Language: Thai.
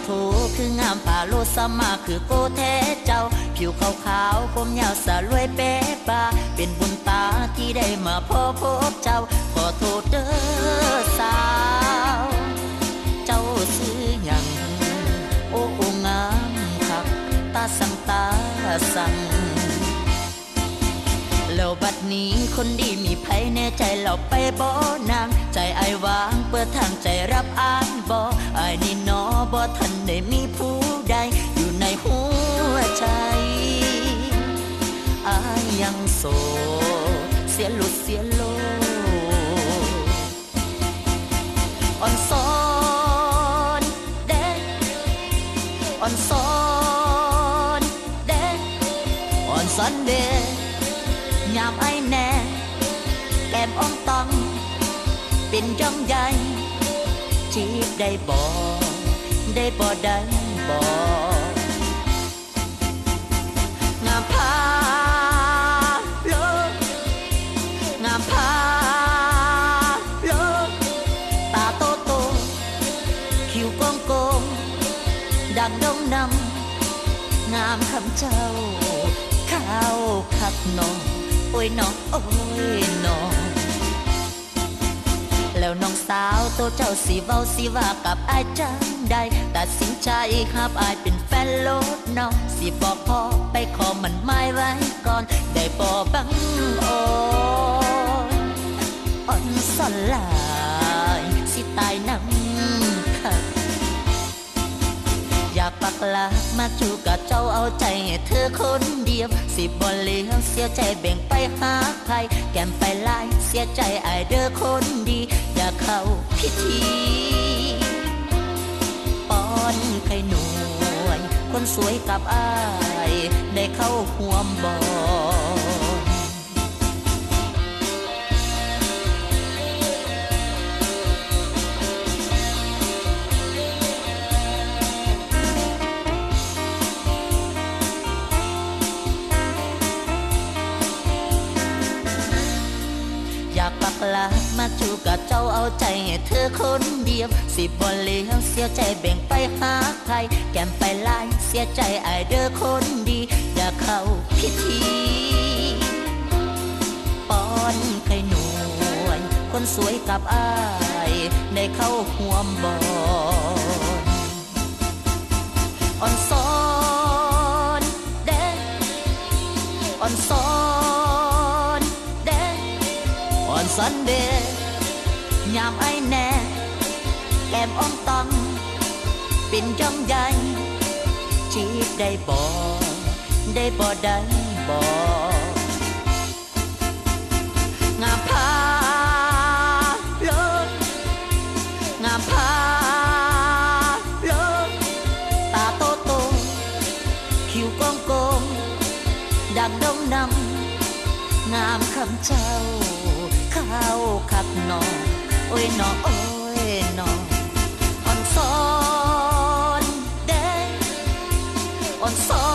โถคืองามป่าโลสมาคือโกแท้เจ้าผิวขาวๆผมยาวสลวยเป๊ะปาเป็นบุญตาที่ได้มาพบเจ้าขอโทษเด้อสาวเจ้าซื้อหยังโอ้โองามคักตาสั่งตาสั่งแล้วบัดนี้คนดีมีไผแน่ใจเราไปบ่นางใจไอ้วางเปิดทางใจรับอ่านบ่ไอ้นี่นอบ่ทันได้มีผู้ใดอยู่ในหัวใจอ้ายยังโสดเสียหลุดเสียโลอ่อนซ้อนเด้อ่อนซ้อนเด้อ่อนซ้อนเด้ยามไอ้แน่แก้มอ่องตองเป็นย่องใหญ่จีบได้บ่ได้บ่ได้บ่งามพาโลงามพาโลตาโตโตคิ้วโกงโกงดังดงนำงามคำเจ้าข้าวคักนองโอ้ยน้องโอ้ยน้องแล้วน้องสาวโตเจ้าสิเว้าสิว่ากับอ้ายจังใดตัดสินใจครับอ้ายเป็นแฟนโลดน้องสิบอกพ่อไปขอมันหมายไว้ก่อนได้บ่บังอ่อนสอนลายสิตายน้ำคักอยากปักหลักมาจูกับเจ้าเอาใจให้เธอคนเดียวสิบ่เหลียวเสียใจแบ่งไปหาใครแก้มไปลายเสียใจอ้ายเด้อคนดีอย่าเข้าพิธีป้อนไข่หน่วยคนสวยกับอ้ายได้เข้าห่วมบ่ปักหลักมาจูกับเจ้าเอาใจให้เธอคนเดียวสิบ่เหลียวเสียใจแบ่งไปหาใครแก้มไปลายเสียใจอ้ายเด้อคนดีอย่าเข้าพิธีป้อนไข่หน่วยคนสวยกับอ้ายได้เข้าห่วมบ่อ่อนซ้อนเด้อ่อนซ้อนอ่อนสันเดยามไอ้แน่แก้มอ่องตองเป็นย่องใหญ่จีบได้บ่ได้บ่ได้บ่งามพาโลงามพาโลตาโตโตคิ้วโกงโกงดังดงนำงามคำเจ้าข้าวคักนองโอ้ยน้องโอ้ยน้องอ่อนซ้อนเด้อ่อนซ้อ